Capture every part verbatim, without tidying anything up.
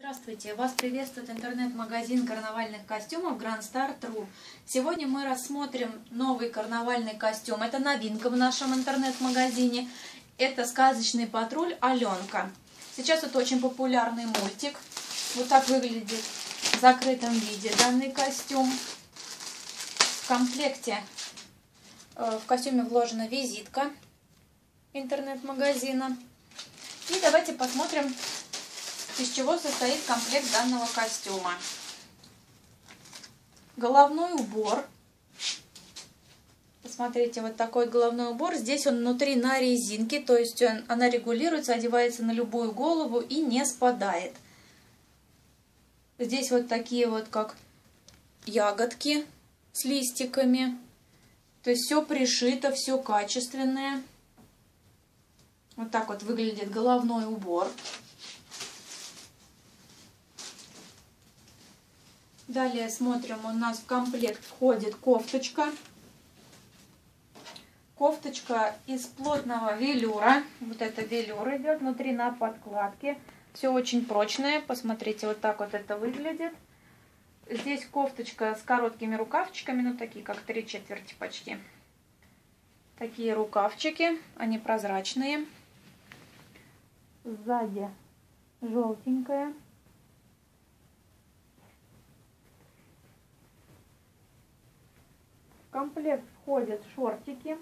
Здравствуйте! Вас приветствует интернет-магазин карнавальных костюмов Grand Star точка ру. Сегодня мы рассмотрим новый карнавальный костюм. Это новинка в нашем интернет-магазине. Это «Сказочный патруль Аленка». Сейчас это очень популярный мультик. Вот так выглядит в закрытом виде данный костюм. В комплекте в костюме вложена визитка интернет-магазина. И давайте посмотрим, из чего состоит комплект данного костюма. Головной убор. Посмотрите, вот такой головной убор. Здесь он внутри на резинке, то есть он, она регулируется, одевается на любую голову и не спадает. Здесь вот такие вот как ягодки с листиками. То есть все пришито, все качественное. Вот так вот выглядит головной убор. Далее смотрим, у нас в комплект входит кофточка. Кофточка из плотного велюра. Вот это велюр идет внутри на подкладке. Все очень прочное. Посмотрите, вот так вот это выглядит. Здесь кофточка с короткими рукавчиками, ну такие как три четверти почти. Такие рукавчики, они прозрачные. Сзади желтенькая. В комплект входят шортики.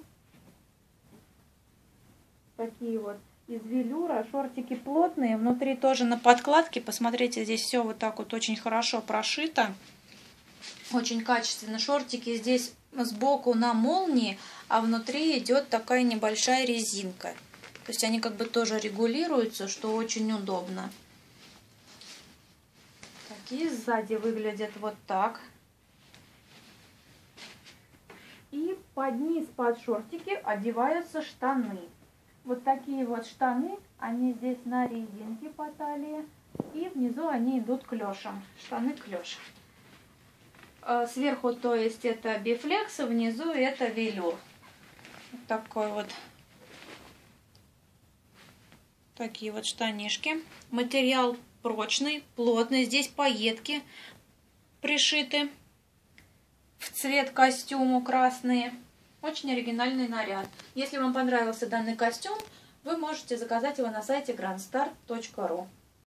Такие вот из велюра. Шортики плотные. Внутри тоже на подкладке. Посмотрите, здесь все вот так вот очень хорошо прошито. Очень качественно. Шортики здесь сбоку на молнии, а внутри идет такая небольшая резинка. То есть они как бы тоже регулируются, что очень удобно. Такие сзади выглядят вот так. И под низ, под шортики одеваются штаны. Вот такие вот штаны, они здесь на резинке по талии. И внизу они идут клешем. Штаны клеш. Сверху, то есть это бифлекс, внизу это велюр. Вот такой вот. Такие вот штанишки. Материал прочный, плотный. Здесь пайетки пришиты в цвет костюму красные. Очень оригинальный наряд. Если вам понравился данный костюм, вы можете заказать его на сайте гранд стар точка ру.